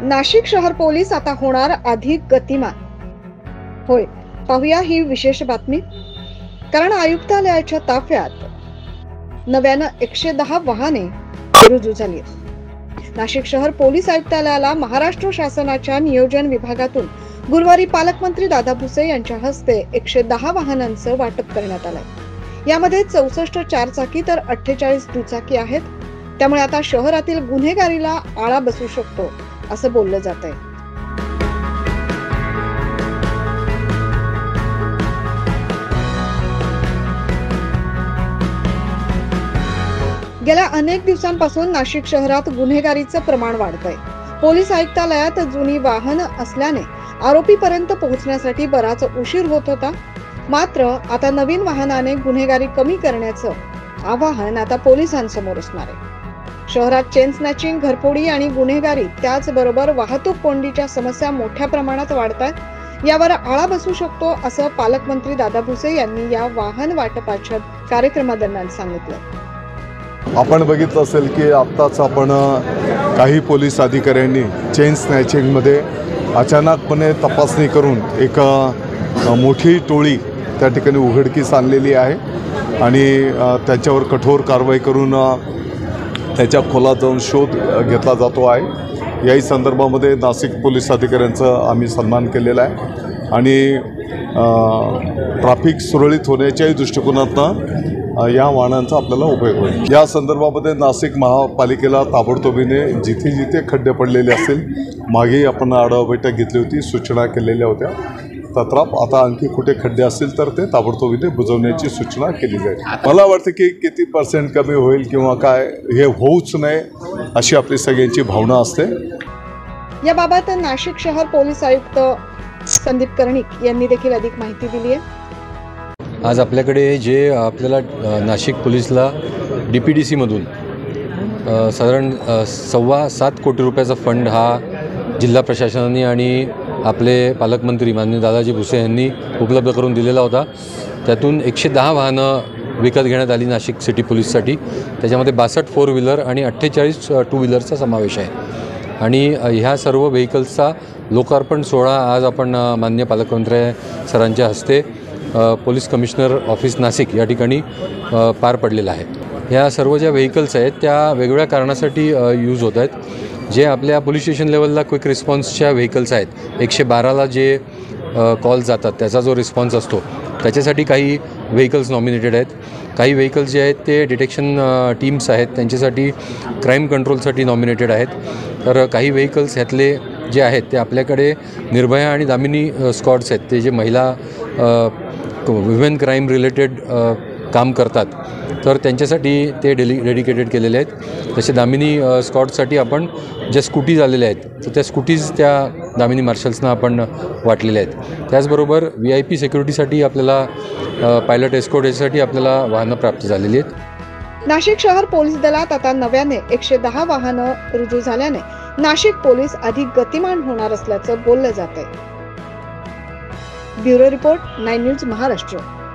नाशिक शहर पोलीस आता होणार अधिक गतिमान। होय, पाहूया ही विशेष बातमी। कारण आयुक्तालयाच्या ताफ्यात नव्यानं 110 वाहने रुजू झाली। नाशिक शहर पोलीस आयुक्तालयाला महाराष्ट्र शासनाच्या नियोजन विभागातून गुरुवारी पालकमंत्री दादा भुसे यांच्या हस्ते 110 वाहनांचं वाटप करण्यात आलंय। यामध्ये 64 चारचाकी तर 48 दुचाकी आहेत। त्यामुळे आता शहरातील गुन्हेगारीला आळा बसू शकतो असं बोललं जात आहे। गेल्या अनेक दिवसांपासून नाशिक शहरात गुन्हेगारीचं प्रमाण वाढतंय। पोलीस आयुक्तालयात जुनी वाहन असल्याने आरोपीपर्यंत पोहोचण्यासाठी बराच उशीर होत होता। मात्र आता नवीन वाहनाने गुन्हेगारी कमी करण्याचं आवाहन आता पोलिसांसमोर असणार आहे। शहरात चेन स्नॅचिंग, घरफोडी आणि गुन्हेगारी त्याचबरोबर वाहतूक कोंडीच्या समस्या मोठ्या प्रमाणात वाढतात। यावर आळा बसू शकतो असं पालकमंत्री दादा भुसे यांनी या वाहन वाटपाच्या कार्यक्रमादरम्यान सांगितलं। आपण बघितलं असेल की आत्ताच आपण काही पोलीस अधिकाऱ्यांनी चेन स्नॅचिंगमध्ये अचानकपणे तपासणी करून एक मोठी टोळी त्या ठिकाणी उघडकीस आणलेली आहे आणि त्याच्यावर कठोर कारवाई करून त्याच्या खोलात जाऊन शोध घेतला जातो आहे। याही संदर्भामध्ये नाशिक पोलीस अधिकाऱ्यांचा आम्ही सन्मान केलेला आहे आणि ट्रॅफिक सुरळीत होण्याच्याही दृष्टिकोनातून या वाहनांचा आपल्याला उपयोग होईल। या संदर्भामध्ये नाशिक महापालिकेला ताबडतोबीने जिथे जिथे खड्डे पडलेले असतील, मागेही आपण आढावा बैठक घेतली होती, सूचना केलेल्या होत्या। तत्राप आता आणखी कुठे खड्डे असतील तर ते ताबडतोबीने बुजवण्याची सूचना केली जाईल। मला वाटतं की किती % कमी होईल किंवा काय हे होऊच नये अशी आपली सगळ्यांची भावना असते। याबाबत नाशिक शहर पोलीस आयुक्त संदीप कर्णिक यांनी देखील अधिक माहिती दिली आहे। आज आपल्याकडे जे आपल्याला नाशिक पोलीसला DPDC मधून साधारण 7.25 कोटी रुपयाचा फंड हा जिल्हा प्रशासनाने आणि आपले पालकमंत्री माननीय दादाजी भुसे यांनी उपलब्ध करून दिलेला होता। त्यातून 110 वाहनं विकत घेण्यात आली नाशिक सिटी पोलीससाठी। त्याच्यामध्ये 62 4 व्हीलर आणि 48 2 व्हीलरचा समावेश आहे आणि ह्या सर्व व्हेकल्सचा लोकार्पण सोहळा आज आपण माननीय पालकमंत्री सरांच्या हस्ते पोलीस कमिशनर ऑफिस नाशिक या ठिकाणी पार पडलेला आहे। ह्या सर्व ज्या व्हेकल्स आहेत त्या वेगवेगळ्या कारणासाठी यूज होत आहेत। जे आपल्या पोलीस स्टेशन लेवलला क्विक रिस्पॉन्सच्या व्हेकल्स आहेत, 112ला जे कॉल जातात त्याचा जो रिस्पॉन्स असतो त्याच्यासाठी काही व्हेकल्स नॉमिनेटेड आहेत। काही व्हेकल्स जे आहेत ते डिटेक्शन टीम्स आहेत त्यांच्यासाठी क्राईम कंट्रोलसाठी नॉमिनेटेड आहेत। तर काही व्हेकल्स ह्यातले जे आहेत ते आपल्याकडे निर्भया आणि दामिनी स्क्वॉड्स आहेत, ते जे महिला वुमेन क्राईम रिलेटेड काम करतात तर त्यांच्यासाठी ते डेडिकेटेड केलेले आहेत। तसे दामिनी स्क्वॉडसाठी आपण ज्या स्कूटीज आलेल्या आहेत तर त्या स्कूटीज त्या दामिनी मार्शल्सना आपण वाटलेल्या आहेत। त्याचबरोबर VIP सिक्युरिटीसाठी आपल्याला पायलट एस्कॉर्ट यासाठी आपल्याला वाहनं प्राप्त झालेली आहेत। नाशिक शहर पोलीस दलात आता नव्याने 110 वाहनं रुजू झाल्याने नाशिक पोलीस अधिक गतिमान होणार असल्याचं बोललं जात आहे। Bureau report 9 news Maharashtra.